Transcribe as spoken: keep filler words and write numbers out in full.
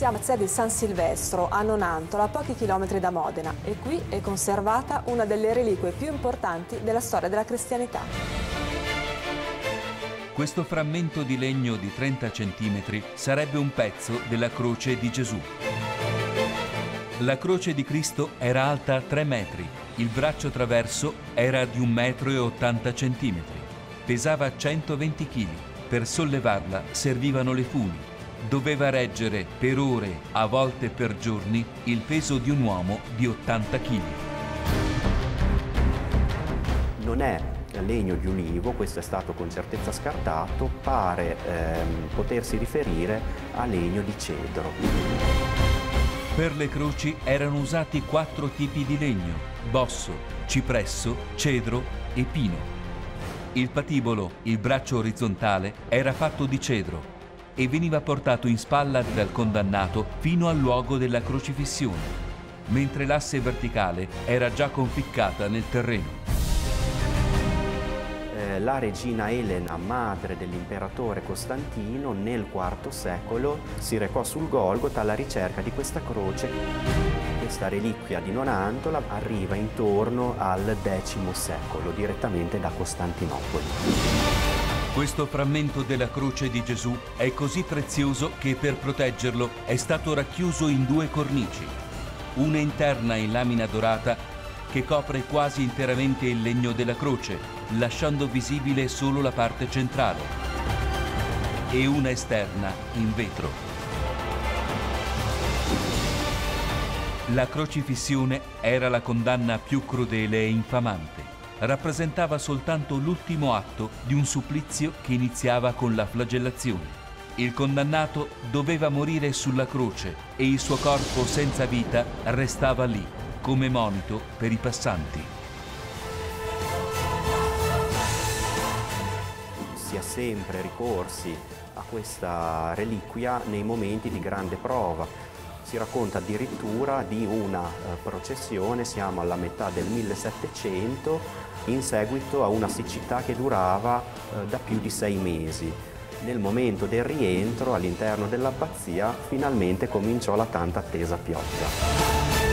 nell'abbazia di San Silvestro, a Nonantola, a pochi chilometri da Modena, e qui è conservata una delle reliquie più importanti della storia della cristianità. Questo frammento di legno di trenta centimetri sarebbe un pezzo della croce di Gesù. La croce di Cristo era alta tre metri, il braccio traverso era di un metro e ottanta centimetri, pesava centoventi chili. Per sollevarla servivano le funi. Doveva reggere per ore, a volte per giorni, il peso di un uomo di ottanta chili. Non è legno di ulivo, questo è stato con certezza scartato, pare ehm, potersi riferire a legno di cedro. Per le croci erano usati quattro tipi di legno: bosso, cipresso, cedro e pino. Il patibolo, il braccio orizzontale, era fatto di cedro e veniva portato in spalla dal condannato fino al luogo della crocifissione, mentre l'asse verticale era già conficcata nel terreno. La regina Elena, madre dell'imperatore Costantino, nel quarto secolo si recò sul Golgota alla ricerca di questa croce. Questa reliquia di Nonantola arriva intorno al decimo secolo, direttamente da Costantinopoli. Questo frammento della croce di Gesù è così prezioso che per proteggerlo è stato racchiuso in due cornici, una interna in lamina dorata che copre quasi interamente il legno della croce, lasciando visibile solo la parte centrale, e una esterna in vetro. La crocifissione era la condanna più crudele e infamante. Rappresentava soltanto l'ultimo atto di un supplizio che iniziava con la flagellazione. Il condannato doveva morire sulla croce e il suo corpo senza vita restava lì, come monito per i passanti. Si è sempre ricorsi a questa reliquia nei momenti di grande prova. Si racconta addirittura di una eh, processione, siamo alla metà del millesettecento, in seguito a una siccità che durava eh, da più di sei mesi. Nel momento del rientro all'interno dell'abbazia finalmente cominciò la tanto attesa pioggia.